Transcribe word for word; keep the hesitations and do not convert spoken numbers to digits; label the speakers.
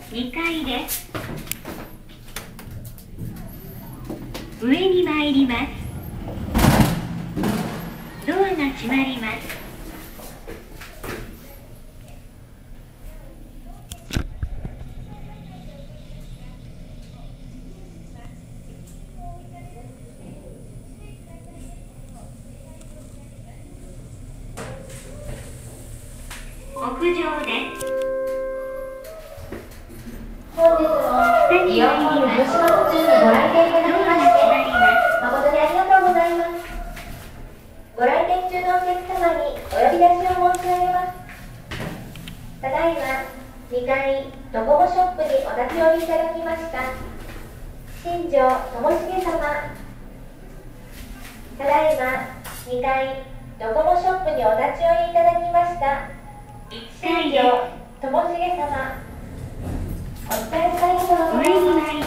Speaker 1: にかいです。上に参ります。ドアが閉まります。屋上です。
Speaker 2: 本日もイオンモール広島途中にご来店いただきまして誠にありがとうございます。ご来店中のお客様にお呼び出しを申し上げます。ただいまにかいドコモショップにお立ち寄りいただきました新庄智重様、ただいまにかいドコモショップにお立ち寄りいただきました新庄智重様、お疲れ様でございます。